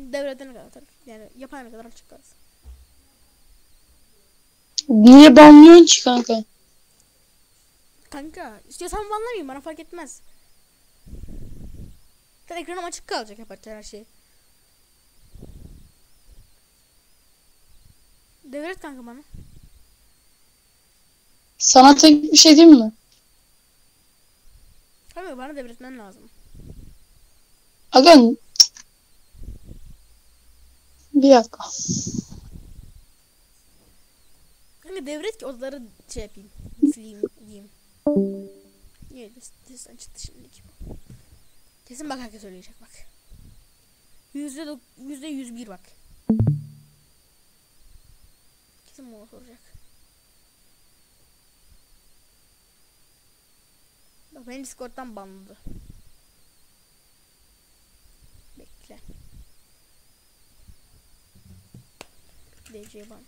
devredene kadar. Yani yapana kadar açık kalsın. Niye banlıyorsun ki kanka? Kanka istiyorsan banlamayayım, bana fark etmez. Zaten ekranım açık kalacak yaparken her şey. Devret kanka bana. Sana tek bir şey diyeyim mi? Kanka bana devretmen lazım. Aga bir dakika. Kanka devret ki odaları şey yapayım. Sileyim diyeyim. Niye sen çıktı şimdiki. Kesin bak herkes söyleyecek bak. %101 bak. Kesin bana soracak. Bak beni Discord'dan banladı. Bekle. DC ban.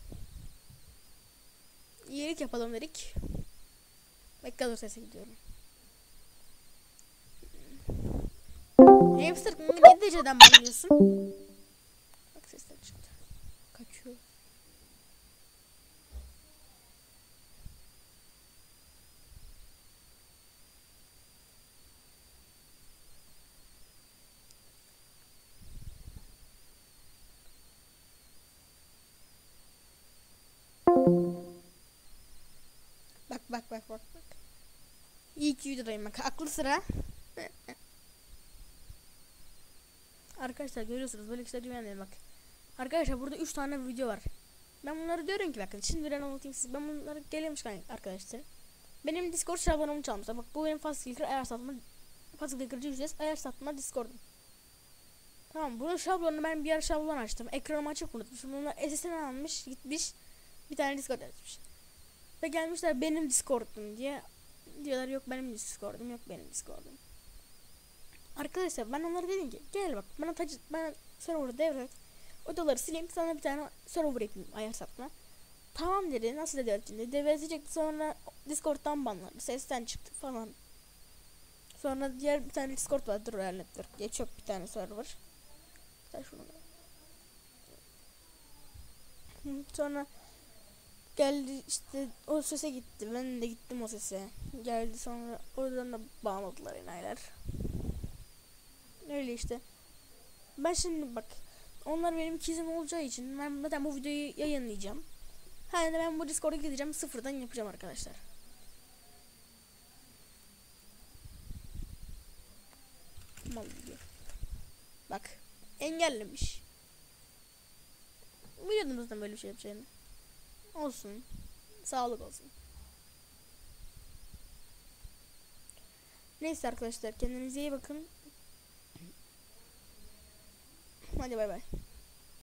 İyilik yapalım dedik. Bekle sese gidiyorum. Hamster ne DC'den banlıyorsun? Bak sesler çıktı. Kaçıyor. Bak. İyi ki videodayım bak. Aklı sıra. Arkadaşlar görüyorsunuz böyle kişiler dünyadayım bak. Arkadaşlar burada 3 tane video var. Ben bunları diyorum ki bakın şimdi ben anlatayım size. Ben bunları geliyormuş arkadaşlar. Benim Discord şablonum çalmışlar. Bak bu benim fast clicker ayar satma. Fast clicker'cı ücretsiz ayar satma Discord'um. Tamam bunun şablonunu ben bir yer şablon açtım. Ekranımı açık unutmuşum. Bunlar SS'ini almış gitmiş. Bir tane Discord açmış. Ve gelmişler benim Discord'um diye. Diyorlar yok benim Discord'um, yok benim Discord'um. Arkadaşlar ben onlara dedim ki gel bak bana server'ı devret. Odaları sileyim sana bir tane server ekleyeyim ayar satma. Tamam dedi, nasıl dedi öğretmen. Devredecekti, sonra Discord'dan banladı. Sesten çıktı falan. Sonra diğer bir tane Discord vardır, Royal Network diye çok bir tane server. Sonra geldi işte o sese gitti. Ben de gittim o sese. Geldi sonra oradan da bağladılar enayiler. Öyle işte. Ben şimdi bak. Onlar benim ikizim olacağı için ben zaten bu videoyu yayınlayacağım. Hani de ben bu Discord'a gideceğim, sıfırdan yapacağım arkadaşlar. Mal video. Bak. Engellemiş. Biliyordum zaten böyle bir şey yapacağını. Olsun. Sağlık olsun. Neyse arkadaşlar kendinize iyi bakın. Hadi bay bay.